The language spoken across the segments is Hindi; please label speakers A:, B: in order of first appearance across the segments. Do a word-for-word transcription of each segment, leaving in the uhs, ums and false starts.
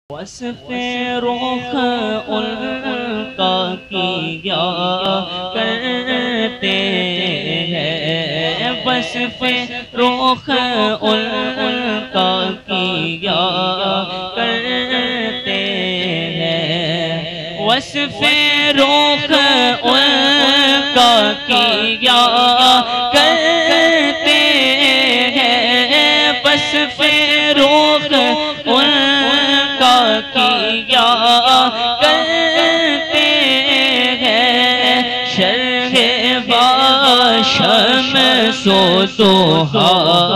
A: वस्फ़े रुख उनका किया करते हैं, वस्फ़े रुख उनका किया करते हैं, वस्फ़े रुख उनका किया करते हैं, वस्फ़े रुख उनका किया करते हैं, शर्ह बाशम सो दोहा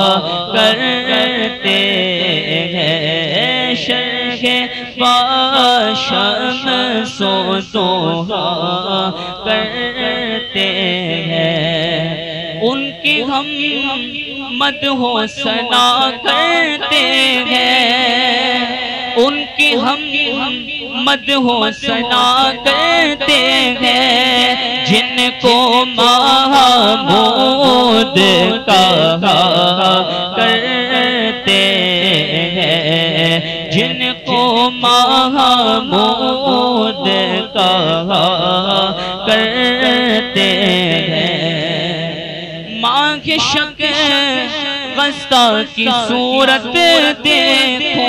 A: करते हैं, शर्ह बाशम सो दोहा करते हैं, उनकी हम मदहो सना करते हैं, उनकी हम मदहो सना करते हैं, जिनको महमूद कहा करते हैं, जिनको महमूद कहा करते हैं। माँ के शक गस्ता की सूरत देखो,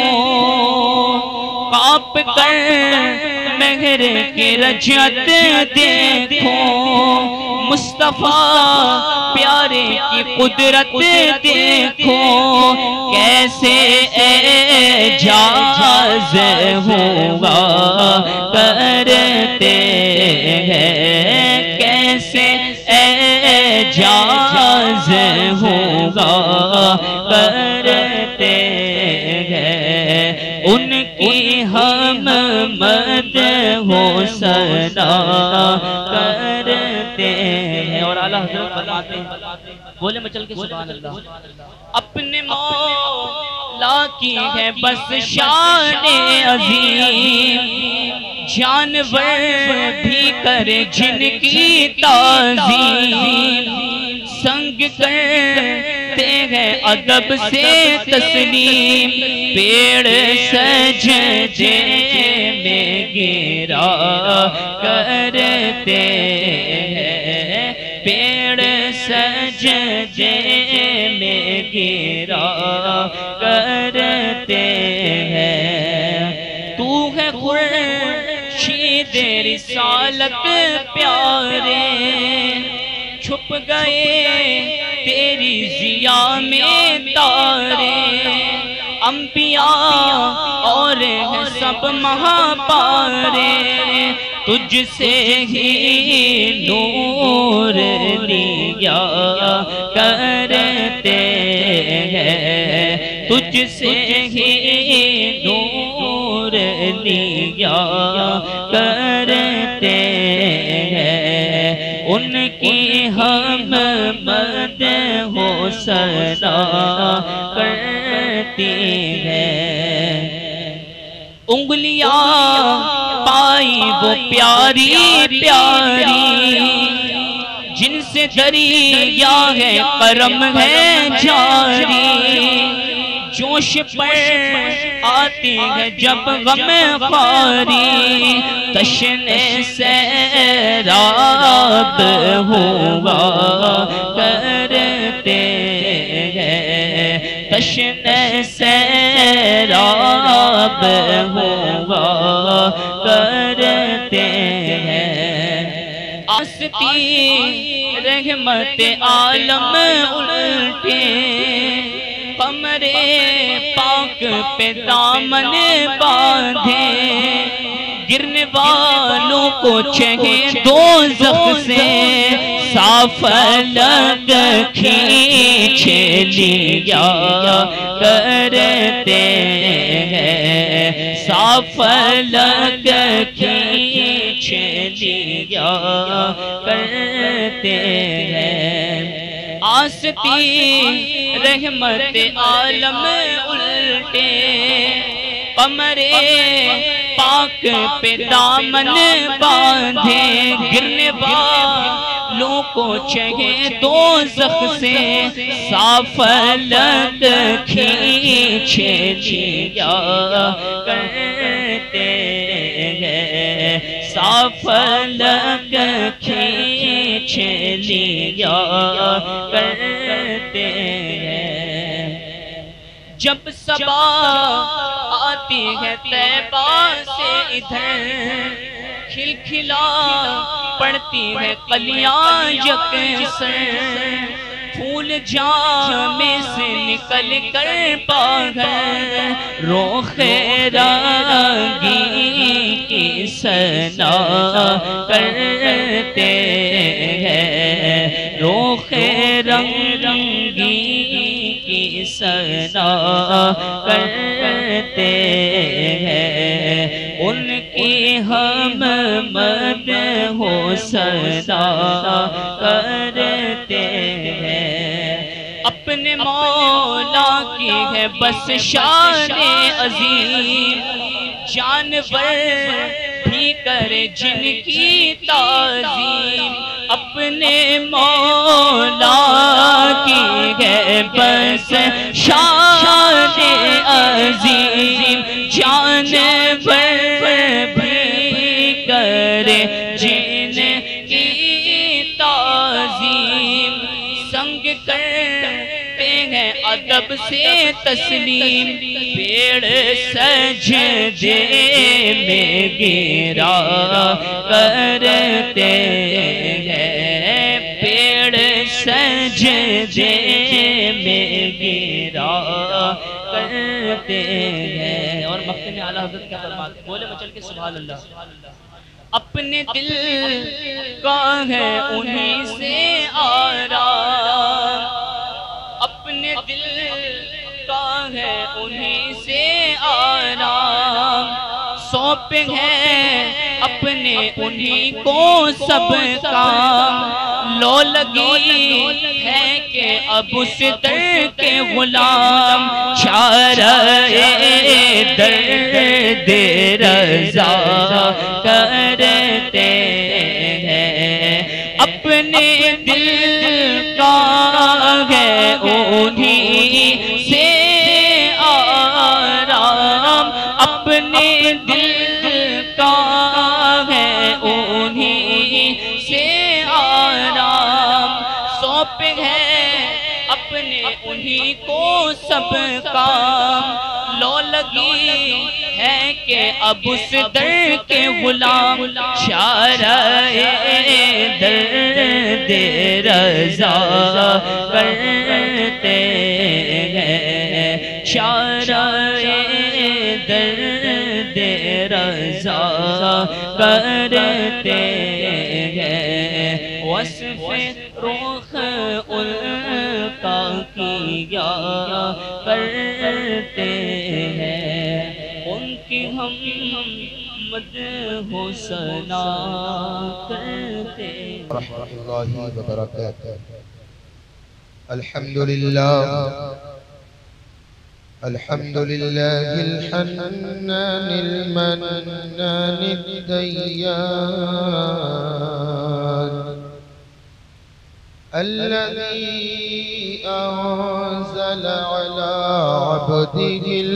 A: काप कर मेहर की रजत देखो, मुस्तफा प्यारे की कुदरत देखो, कैसे एजाज हुआ करते हैं, कैसे एजाज हुआ करते हैं, उनकी हम मद हो सना करते हैं। और आला हज़रत फरमाते हैं, बोले मचल के सुभान अल्लाह, अपने मौला की है बस शान अज़ीम, जानवर भी करे जिनकी ताज़ीम, संग करते हैं अदब से तस्लीम, पेड़ सजदे में गिरा करते हैं, पेड़ सजदे में गिरा करते हैं। तू है खुर्शीद रिसालत प्यारे, छुप गए तेरी जिया में तारे, अंबिया और है सब महापारे, तुझसे ही नूर लिया करते हैं, तुझसे ही नूर लिया करते हैं, उनकी हम मद हो सना करते हैं। उंगलियां पाई वो प्यारी प्यारी, जिनसे दरिया है करम है जारी, जोश पर आती है जब गम ख्वारी, तशने सैराब हुआ करते हैं, तशने सैराब हुआ करते हैं। आस्ती रहमत आलम उल्टे, कमरे पाक पे दामन बांधे, गिरने वालों को चहे दोज़ख से, साफ लग खींच लिया करते हैं, साफ लग खींच लिया करते हैं। आस्ती रहमत आलम उल्टे, कमरे पाक पे दामन बांधे, गिरने वालों को चहे दोज़ख से, साफ लग खींच लिया कर करते हैं, साफलक खींच लिया करते हैं। जब सबा आती है तैबा से इधर, खिलखिला पड़ती है कलियां यकसर, फूल जामे से निकल कर बाहर रोखे रंगी की सना करते हैं, रोखे रंगी की सना करते हैं। उनकी हम मद हो सदा करते हैं। अपने मौला की है बस शान अजीम, जानवर भी करे जिनकी ताज़ीम। अपने मौला की है बस शान अजीम, जानवर भी करे जिनकी ताज़ीम। संग करते हैं अदब से तस्लीम, पेड़ सजदे में गिरा करते हैं, पेड़ सजदे में गिरा करते हैं। और मक्के में आला हज़रत क्या फरमाते, बोले मचल के सुभान अल्लाह। अपने दिल का है उन्हीं से आराम, अपने दिल का है उन्हीं से आराम। सौंपे हैं अपने उन्हीं को सब काम, लो लगी है कि अब उस दर के गुलाम। चारे दर्द रज़ा करते हैं, अपने दिल का है उन्हीं से आराम, अपने दिल का है उन्हीं से आराम। सौंप है अपने उन्हीं को सब काम, लो लगी है कि अब उस दर के गुलाम। शाराए दर्द रज़ा करते हैं, शाराए दर्द रज़ा करते हैं। वस्फ़े रुख़ उनका किया करते हैं, उनकी हम मद हो सना करते।
B: रहमतुल्लाहि व बरकातुहू। अल्हम्दुलिल्लाह अल्हम्दुलिल्लाहिल हन्नानिल मन्नानिद दय्यान, अल्लज़ी अंज़ल अला अब्दिहिल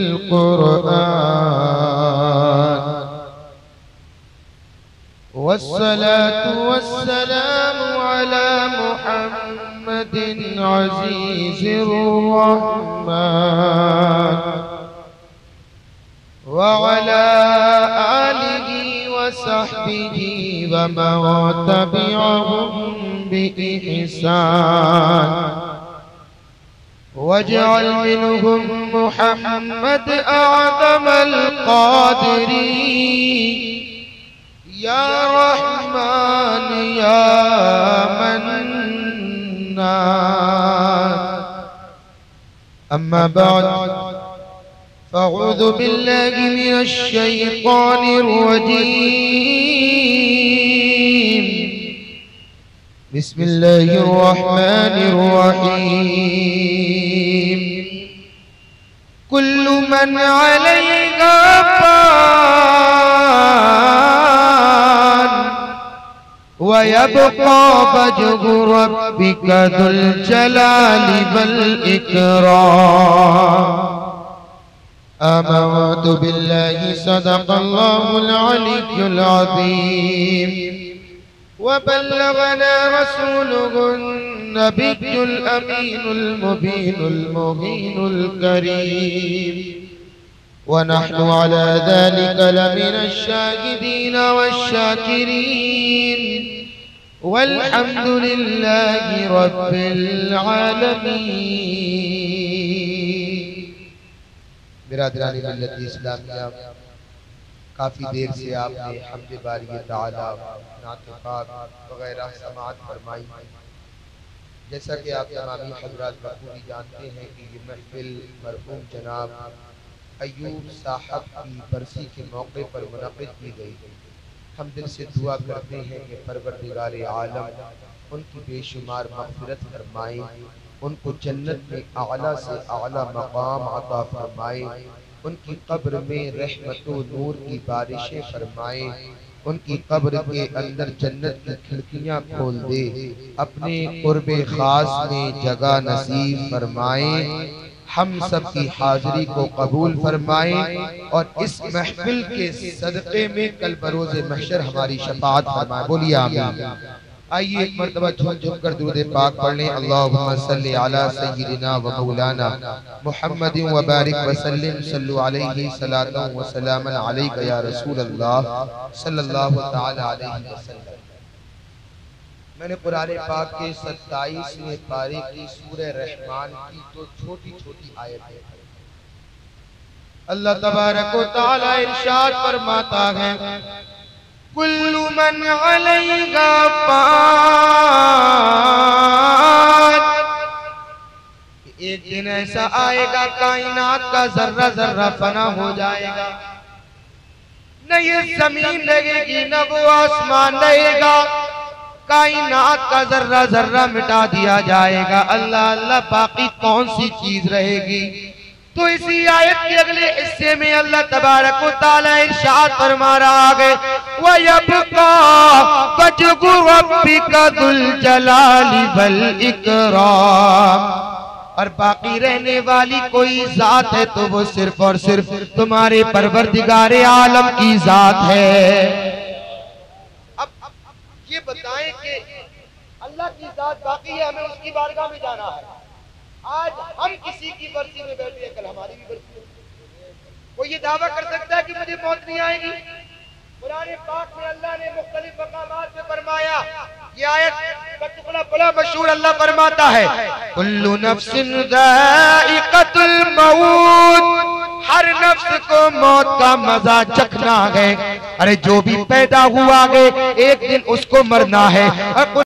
B: क़ुरआन। वस्सलातु वस्सलामु अला मुहम्मदिन अज़ीज़िर रहमान, व अला आलिहि व सहबिहि व मन तबिअहुम बिइहसान। वजअल मिनहुम मुहम्मद अअज़मल क़ादिरीन, या रहमान या मन्नान। अम्मा बाद, फ़अऊज़ु बिल्लाहि मिनश शैतानिर रजीम। बिस्मिल्लाहिर रहमानिर रहीम। कुल्लु मन अलैहा फ़ान, व यब्क़ा वज्हु रब्बिका ज़ुल जलालि वल इकराम। आमन्तु बिल्लाहि सदक़ल्लाहुल अलिय्युल अज़ीम व बल्लगना रसूलुहुन नबियुल अमीनुल मुबीनुल मुहीनुल करीम व नहनु अला ज़ालिका लमिनश शाहिदीन वश्शाकिरीन वल्हम्दुलिल्लाहि रब्बिल आलमीन। बिरादरानी मिल्लत इस्लामिया, काफ़ी देर से आपने हम्द बारी ताला, नात पाक वगैरह समाअत फरमाई। जैसा कि आप तमामी हज़रात बखूबी जानते हैं कि ये महफिल मरहूम जनाब अय्यूब साहब की बरसी के मौके पर मुनक़िद की गई। हम दिल से दुआ करते हैं कि परवरदिगार आलम उनकी बेशुमार मग़फ़िरत फरमाए, उनको जन्नत में आला से आला मकाम अता फरमाए, उनकी कब्र में रहमत व नूर की बारिशें फरमाए, उनकी कब्र के अंदर जन्नत की खिड़कियां खोल दे, अपने क़ुर्बे ख़ास में जगह नसीब फरमाए, हम सब की हाज़िरी को कबूल फरमाए और इस महफिल के सदक़े में कल बरोज़े महशर हमारी शफ़ाअत फरमाए। बोलिए आमीन। आइए एक मरतबा झूम झूम कर दुरूद पाक पढ़ लें। अल्लाहुम्मा सल्लि अला सय्यिदिना व मौलाना मुहम्मदिन व बारिक व सल्लिम सल्लु अलैहि सलातन व सलामन अलैका या रसूल अल्लाह सल्लल्लाहु तआला अलैहि वसल्लम। मैंने कुरान पाक के सत्ताईसवें पारे की सूरह रहमान की तो छोटी छोटी आयतें, अल्लाह तबारक व तआला इरशाद फरमाता है, कुल्लु मन अलैहा फान। एक दिन ऐसा आएगा कायनात का जर्रा जर्रा फना हो जाएगा, न ये जमीन लगेगी न वो आसमान रहेगा, कायनात का जर्रा जर्रा मिटा दिया जाएगा। अल्लाह अल्लाह बाकी कौन सी चीज रहेगी? तो इसी आयत के अगले हिस्से में अल्लाह तबारक व तआला इरशाद फरमा रहा है, व यबका वजहु रब्बिका दुल जलाली वल इकराम। और बाकी रहने वाली कोई जात है तो वो सिर्फ और सिर्फ तुम्हारे परवरदिगारे आलम की जात है। अब ये बताएं कि अल्लाह की जात बाकी है, हमें उसकी बारगाह में जाना है। आज हम किसी की बरसी में बैठे हैं, कल हमारी भी बरसी है। वो ये दावा कर सकता है कि मुझे मौत नहीं आएगी? कुरान पाक में अल्लाह ने मुख्तलिफ मकामात में फरमाया, ये आयत बड़ा बड़ा मशहूर अल्लाह फरमाता है, कुल्लु नफ्सिन ज़ाइक़तुल मौत, हर नफ्स को मौत का मजा चखना है। अरे जो भी पैदा हुआ है एक दिन उसको मरना है।